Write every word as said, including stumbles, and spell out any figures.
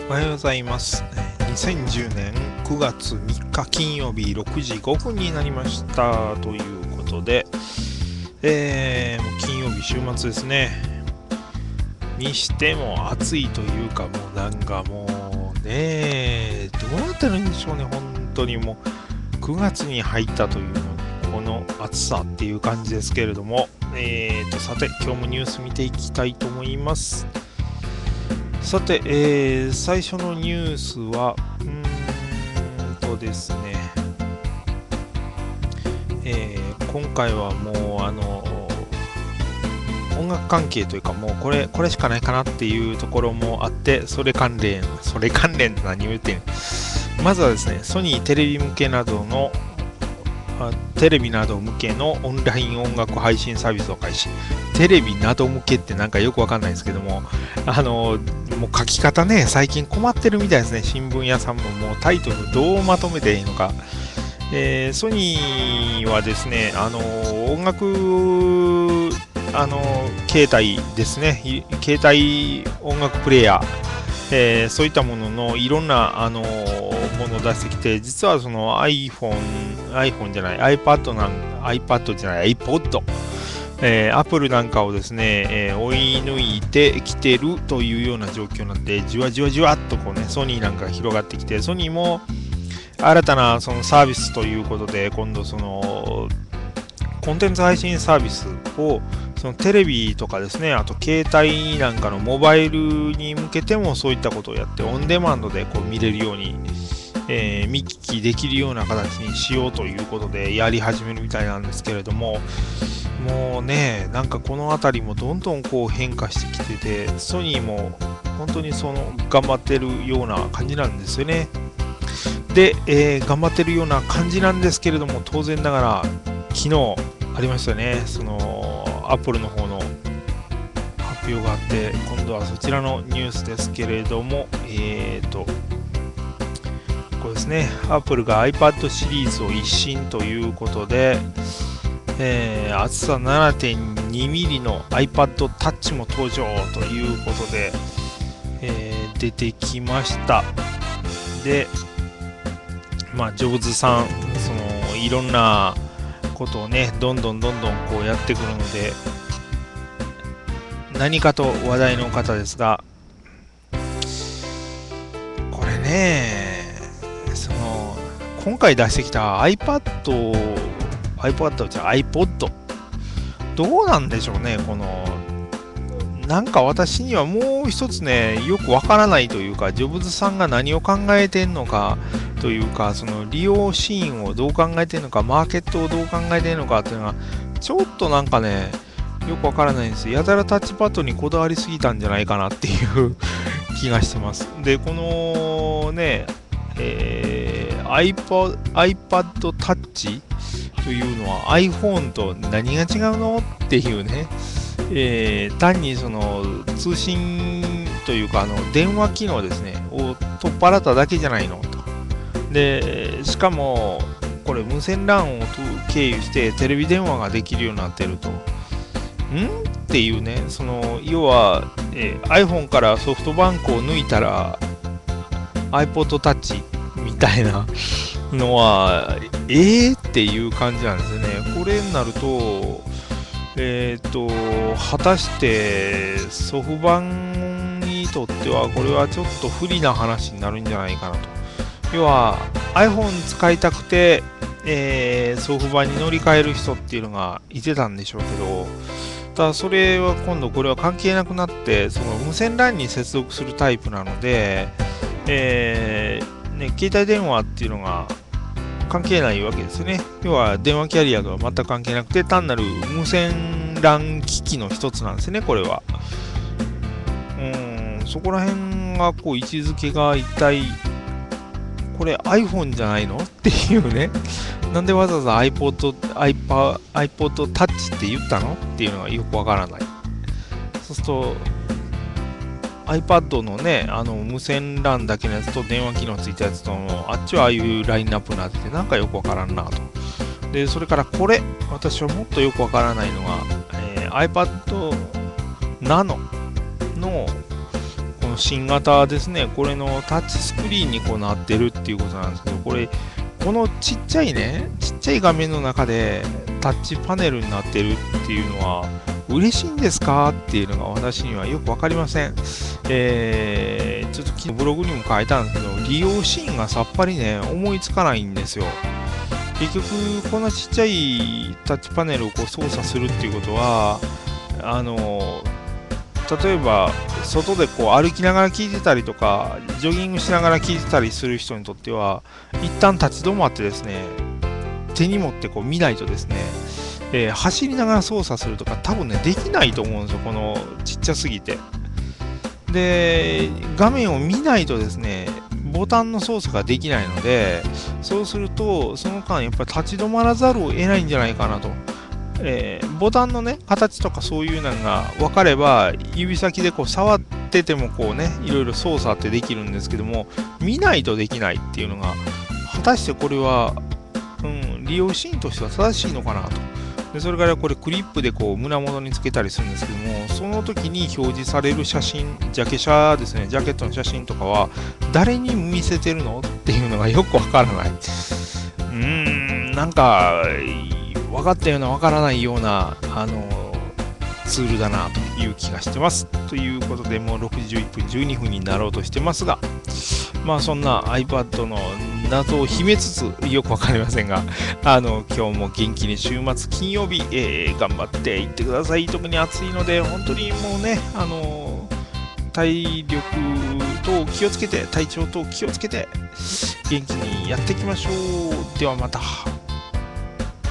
おはようございます。にせんじゅうねんくがつみっか金曜日ろくじごふんになりましたということで、えー、もう金曜日週末ですね。にしても暑いというか、もうなんかもうね、どうなってるんでしょうね、本当にもうくがつに入ったというのこの暑さっていう感じですけれども、えーとさて今日もニュース見ていきたいと思います。さて、えー、最初のニュースは、うーんとですね、えー今回はもう、あの、音楽関係というか、もうこれ、これしかないかなっていうところもあって、それ関連、それ関連って何を言ってんの。まずはですね、ソニーテレビ向けなどの、あテレビなど向けのオンライン音楽配信サービスを開始。テレビなど向けってなんかよくわかんないですけども、あの、もう書き方ね、最近困ってるみたいですね。新聞屋さんももうタイトルどうまとめていいのか。えーソニーはですね、あの、音楽、あの、携帯ですね、い携帯音楽プレイヤー、えーそういったもののいろんな、あのものを出してきて、実はその iPhone、iPhone じゃない、iPad なん、iPad じゃない、iPod、えー、Apple なんかをですね、えー追い抜いてきてるというような状況になって、じわじわじわっとこうね、ソニーなんかが広がってきて、ソニーも新たなそのサービスということで、今度そのコンテンツ配信サービスをそのテレビとかですね、あと携帯なんかのモバイルに向けてもそういったことをやって、オンデマンドでこう見れるように、えー見聞きできるような形にしようということでやり始めるみたいなんですけれども、もうね、なんかこの辺りもどんどんこう変化してきてて、ソニーも本当にその頑張ってるような感じなんですよね。で、えー頑張ってるような感じなんですけれども、当然ながら昨日ありましたよね、そのアップルの方の発表があって、今度はそちらのニュースですけれども、えーと、これですね、アップルが iPad シリーズを一新ということで、えー厚さ ななてんにミリの iPad Touch も登場ということで、えー出てきました。で、まあ、ジョブズさん、そのいろんなことをね、どんどんどんどんこうやってくるので、何かと話題の方ですが、これね、その今回出してきた iPad、iPad じゃ iPod、どうなんでしょうね、この、なんか私にはもう一つね、よくわからないというか、ジョブズさんが何を考えてんのかというか、その利用シーンをどう考えてんのか、マーケットをどう考えてんのかっていうのが、ちょっとなんかね、よくわからないんです。やたらタッチパッドにこだわりすぎたんじゃないかなっていう気がしてます。で、このね、えー iPod、iPad Touch というのは iPhone と何が違うのっていうね、えー単にその通信というかあの電話機能ですねを取っ払っただけじゃないのと。でしかもこれ無線 ラン を経由してテレビ電話ができるようになってると。んっていうね、その要は、えー iPhone からソフトバンクを抜いたら iPod Touch みたいなのはえーっていう感じなんですよね。これになるとえっ、と果たしてソフバンにとってはこれはちょっと不利な話になるんじゃないかなと。要は iPhone 使いたくて、えーソフバンに乗り換える人っていうのがいてたんでしょうけど、ただそれは今度これは関係なくなって、その無線 ラン に接続するタイプなので、えーね、携帯電話っていうのが関係ないわけですよね。要は電話キャリアとは全く関係なくて、単なる無線 ラン 機器の一つなんですね、これは。うーん、そこら辺がこう位置づけが一体、これ iPhone じゃないのっていうね。なんでわざわざ iPod、iPod、iPod Touch って言ったのっていうのがよくわからない。そうすると、iPad のね、あの無線 ラン だけのやつと電話機能ついたやつとの、あっちはああいうラインナップになってて、なんかよくわからんなと。で、それからこれ、私はもっとよくわからないのが、えー iPad Nano のこの新型ですね、これのタッチスクリーンにこうなってるっていうことなんですけど、これ、このちっちゃいね、ちっちゃい画面の中でタッチパネルになってるっていうのは、嬉しいんですかっていうのが私にはよく分かりません。えー、ちょっと昨日ブログにも書いたんですけど、利用シーンがさっぱりね、思いつかないんですよ。結局、こんなちっちゃいタッチパネルをこう操作するっていうことは、あの、例えば、外でこう歩きながら聞いてたりとか、ジョギングしながら聞いてたりする人にとっては、一旦立ち止まってですね、手に持ってこう見ないとですね、えー走りながら操作するとか多分ねできないと思うんですよ、このちっちゃすぎて。で画面を見ないとですねボタンの操作ができないので、そうするとその間やっぱり立ち止まらざるを得ないんじゃないかなと。えーボタンのね形とかそういうのが分かれば指先でこう触っててもこうねいろいろ操作ってできるんですけども、見ないとできないっていうのが果たしてこれは、うん、利用シーンとしては正しいのかなと。でそれからこれクリップでこう胸元につけたりするんですけども、その時に表示される写真、ジャケ写ですね、ジャケットの写真とかは誰に見せてるのっていうのがよくわからない。うーん、なんか分かったような分からないようなあのツールだなという気がしてます。ということでもうろくじゅういっぷんじゅうにふんになろうとしてますが、まあそんな iPad の謎を秘めつつよくわかりませんが、あの今日も元気に週末金曜日、えー頑張っていってください。特に暑いので本当にもうね、あの体力と気をつけて、体調と気をつけて元気にやっていきましょう。ではまた。